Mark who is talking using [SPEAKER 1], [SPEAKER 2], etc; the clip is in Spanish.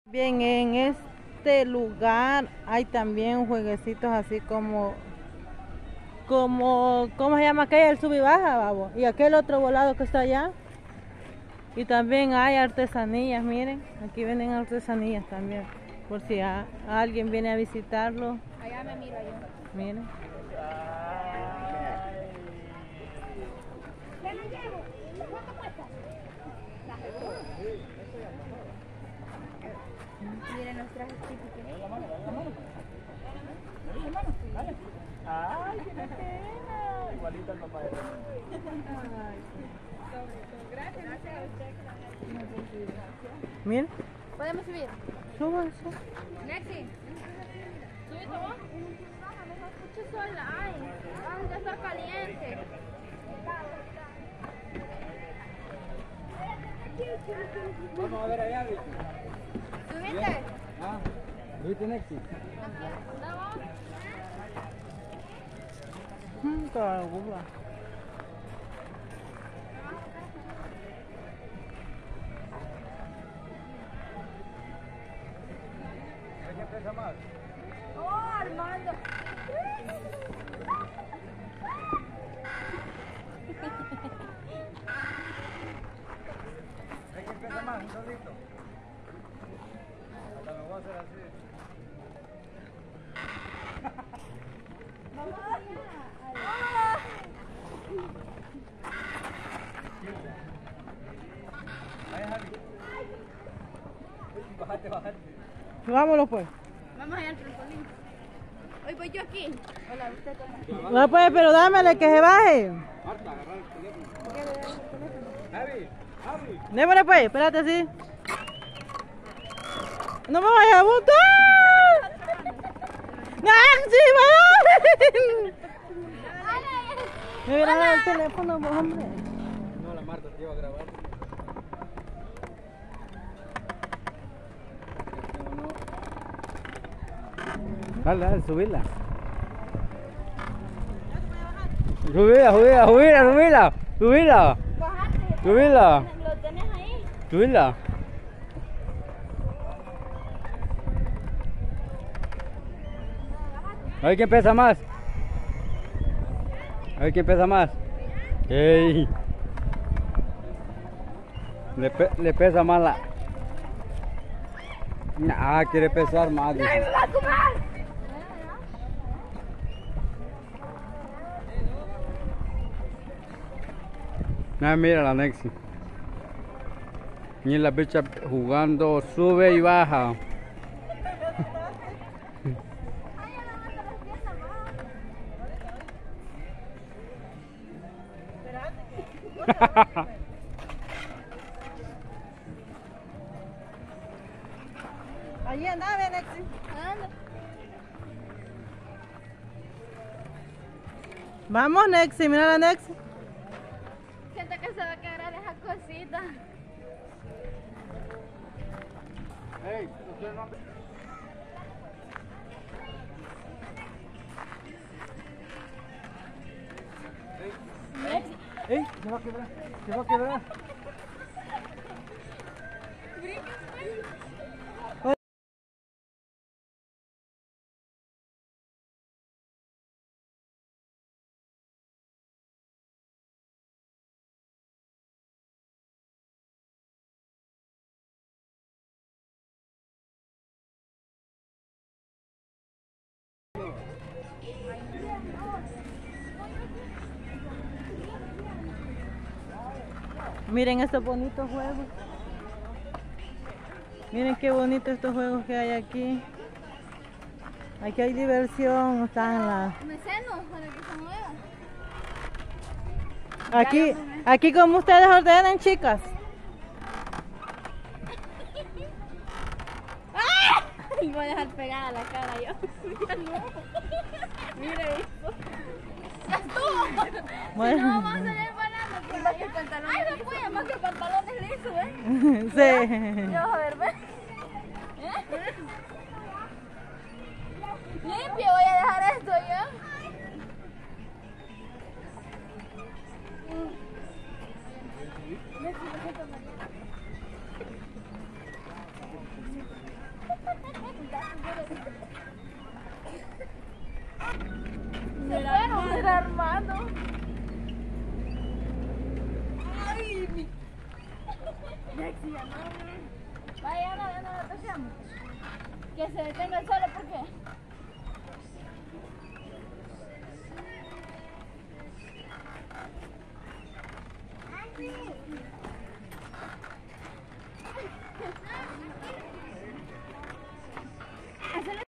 [SPEAKER 1] Bien, en este lugar hay también jueguecitos así ¿cómo se llama aquel? El sub y baja, babo. Y aquel otro volado que está allá. Y también hay artesanías, miren. Aquí venden artesanías también. Por si alguien viene a visitarlo.
[SPEAKER 2] Allá me miro yo.
[SPEAKER 1] Miren.
[SPEAKER 2] Miren los trajes típicos.
[SPEAKER 3] Ay, qué pena. Igualito al papá de
[SPEAKER 2] Gracias.
[SPEAKER 1] Miren.
[SPEAKER 2] ¿Podemos subir?
[SPEAKER 1] Súbanse.
[SPEAKER 2] Nexi. Sube todo. Mucho sol hay. Ay, ya está caliente.
[SPEAKER 3] Vamos a ver allá, ¿viste?
[SPEAKER 2] ¿Subiste?
[SPEAKER 3] Ah, ¿viste Nexi?
[SPEAKER 1] Caramba.
[SPEAKER 3] ¿Qué pesa más?
[SPEAKER 2] Oh, Armando.
[SPEAKER 3] ¿Qué pesa más? ¿Un solito? Hasta me voy a hacer así.
[SPEAKER 2] Vamos allá.
[SPEAKER 3] Ahí, Javi. Bájate, bájate.
[SPEAKER 1] Vámonos pues.
[SPEAKER 2] Vamos allá al trampolín. Hoy voy yo aquí. Hola, usted toma.
[SPEAKER 1] No pues, pero dámele que se baje.
[SPEAKER 3] Marta, agarrar el teléfono. Javi, Javi.
[SPEAKER 1] Démosle pues, espérate así. No me vayas a botar. ¡Nancy, ven! Me hubiera dado el teléfono, hombre.
[SPEAKER 3] No, la Marta te iba a grabar. Dale, dale, subirla. Subila.
[SPEAKER 2] Bajate.
[SPEAKER 3] Subila.
[SPEAKER 2] ¿Lo tenés ahí?
[SPEAKER 3] Subila. A ver quién pesa más. A ver quién pesa más. ¡Ey! Le pesa más la... Ah, quiere pesar más.
[SPEAKER 2] ¡Ay, me va a comer!
[SPEAKER 3] Ah, mira la Nexi. Mira la bicha jugando, sube y baja.
[SPEAKER 1] Allí anda, ven, Nexi. Vamos, Nexi, mira la Nexi.
[SPEAKER 2] Siento que se va a quebrar esa cosita.
[SPEAKER 3] Ey, usted no... ¡Ey! Se va a quebrar, se va a quebrar.
[SPEAKER 1] Miren estos bonitos juegos. Miren qué bonitos estos juegos que hay aquí. Aquí hay diversión, están las...
[SPEAKER 2] Mecenos para que se mueva.
[SPEAKER 1] Aquí como ustedes ordenan, chicas.
[SPEAKER 2] Y voy a dejar pegada la cara yo. Ya no. Mire esto. Ya estuvo.
[SPEAKER 1] Bueno.
[SPEAKER 2] Si no vamos a salir parando. Pues más que pantalones. Ay, no puede, más que pantalones lisos, ¿eh?
[SPEAKER 1] Sí.
[SPEAKER 2] Ya vas a ver, ¿ves? Limpio, voy a dejar esto ya. decía, no. Vaya, ya no la toquemos. Que se detenga el solo, ¿por qué?